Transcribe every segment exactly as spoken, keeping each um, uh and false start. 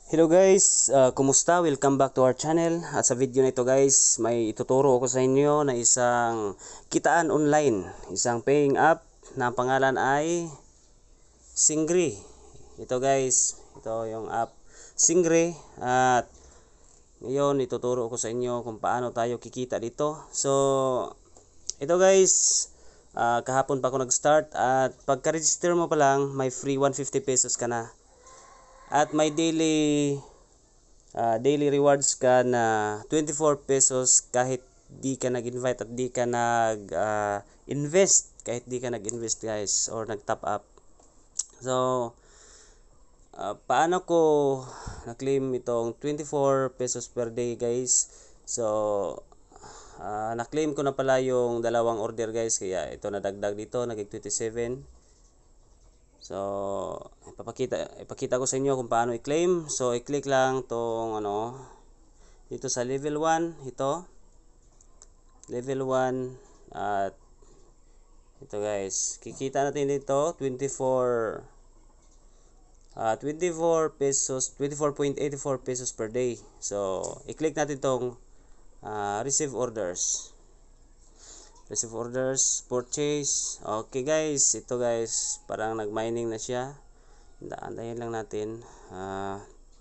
Hello guys, uh, kumusta? Welcome back to our channel. At sa video na ito guys, may ituturo ako sa inyo na isang kitaan online, isang paying app na ang pangalan ay Singri. Ito guys, ito yung app Singri at ngayon ituturo ko sa inyo kung paano tayo kikita dito. So, ito guys, uh, kahapon pa ako nag-start at pagka-register mo pa lang, may free one hundred fifty pesos ka na. At may daily uh, daily rewards ka na twenty-four pesos kahit di ka nag-invite at di ka nag-invest, uh, kahit di ka nag-invest guys or nag-top up. So, uh, paano ko na-claim itong twenty-four pesos per day guys? So, uh, na-claim ko na pala yung dalawang order guys, kaya ito nadagdag dito, naging twenty-seven. So, ipapakita ipakita ko sa inyo kung paano i-claim. So, i-click lang tong ano dito sa level one, ito. Level one at ito guys. Kikita natin dito twenty-four uh, twenty-four pesos, twenty-four point eight four pesos per day. So, i-click natin tong uh, receive orders. Receive orders, purchase. Okay guys, ito guys, parang nag-mining na siya. Antayin lang natin. Uh,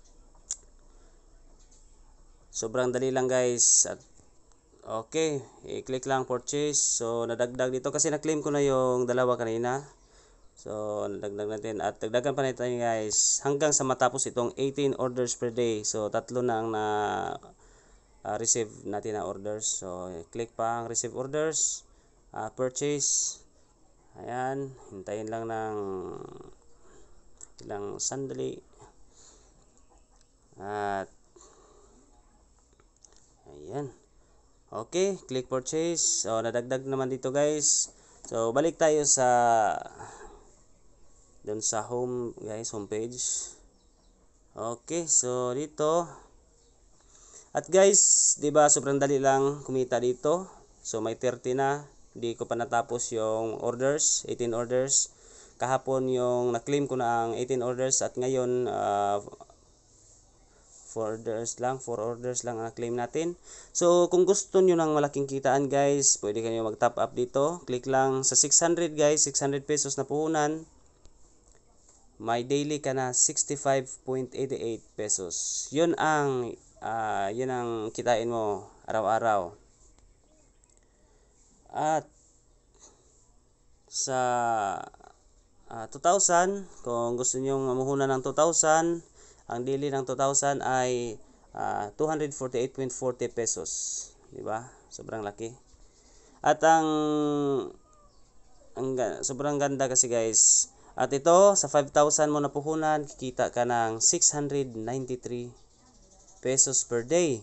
sobrang dali lang guys. At okay, i-click lang purchase. So, nadagdag dito kasi na-claim ko na yung dalawa kanina. So, nadagdag natin. At dagdagan pa natin guys hanggang sa matapos itong eighteen orders per day. So, tatlo na ang na uh, receive natin na orders. So, click pa ang receive orders. Uh, purchase. Ayan, hintayin lang ng ilang sandali. At ayan. Okay, click purchase. So, nadagdag naman dito guys. So, balik tayo sa dun sa home guys, home page. Okay, so dito. At guys, 'di ba sobrang dali lang kumita dito. So, may thirty na. Hindi ko pa natapos yung orders, eighteen orders. Kahapon yung na-claim ko na ang eighteen orders at ngayon uh, four orders lang, four orders lang ang na-claim natin. So, kung gusto nyo ng malaking kitaan guys, pwede kayo mag-top up dito. Click lang sa six hundred guys, six hundred pesos na puhunan. May daily ka na sixty-five point eight eight pesos. Yun ang, uh, yun ang kitain mo araw-araw. At sa uh, two thousand, kung gusto niyo mamuhunan ng two thousand, ang daily ng two thousand ay uh, two hundred forty-eight point four zero pesos, di ba? Sobrang laki. At ang, ang sobrang ganda kasi guys. At ito sa five thousand mo na puhunan, kikita ka ng six hundred ninety-three pesos per day.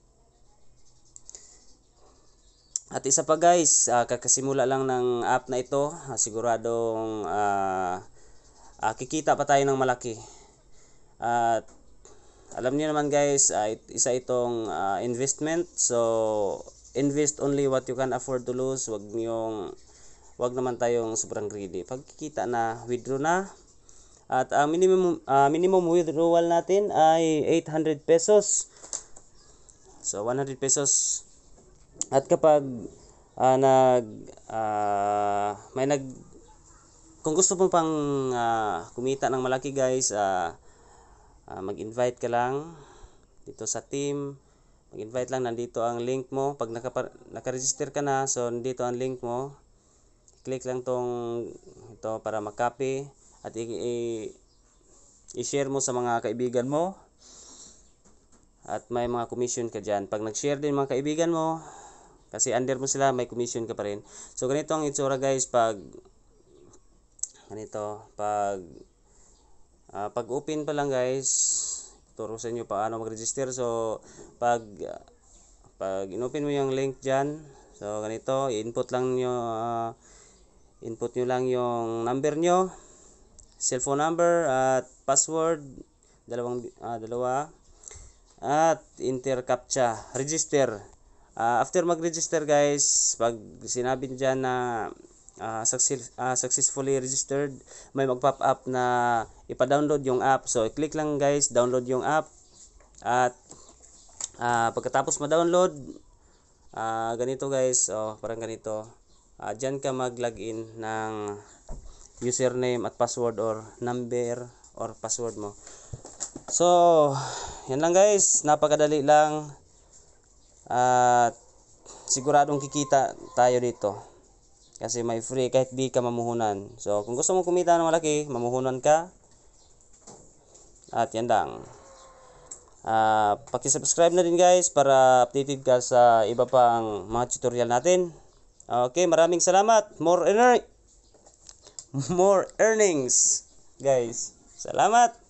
At isa pa guys, uh, kakasimula lang ng app na ito, uh, siguradong uh, uh, kikita pa tayo ng malaki. At uh, alam niyo naman guys, uh, isa itong uh, investment. So, invest only what you can afford to lose. Wag niyong, wag naman tayong sobrang greedy. Pag kikita na, withdraw na. At ang uh, minimum, uh, minimum withdrawal natin ay eight hundred pesos. So, one hundred pesos. At kapag uh, nag uh, may nag kung gusto mo pang uh, kumita ng malaki guys, uh, uh, mag-invite ka lang dito sa team. Mag-invite lang, nandito ang link mo. Pag naka-register ka na, so nandito ang link mo. Click lang tong ito para mag-copy at i-share mo sa mga kaibigan mo. At may mga commission ka dyan. Pag nag-share din mga kaibigan mo, kasi under mo sila, may commission ka pa rin. So, ganito ang itsura guys pag ganito, pag uh, pag open pa lang guys, turo sa inyo paano mag-register. So, pag pag inopen mo yung link dyan, so ganito, i-input lang nyo, uh, input nyo lang yung number nyo, cellphone number at password, dalawang, uh, dalawa, at enter captcha, register. Uh, after mag-register guys, pag sinabi dyan na uh, success, uh, successfully registered, may mag-pop up na ipa-download yung app. So i-click lang guys, download yung app. At uh, pagkatapos ma-download, uh, ganito guys, oh, parang ganito. Uh, Diyan ka mag-login ng username at password or number or password mo. So, yan lang guys, napakadali lang. At siguradong kikita tayo dito. Kasi may free kahit di ka mamuhunan. So, kung gusto mo kumita ng malaki, mamuhunan ka. At yan lang. Uh, paki-subscribe na din guys para updated ka sa iba pang mga tutorial natin. Okay, maraming salamat. More earn more earnings guys. Salamat.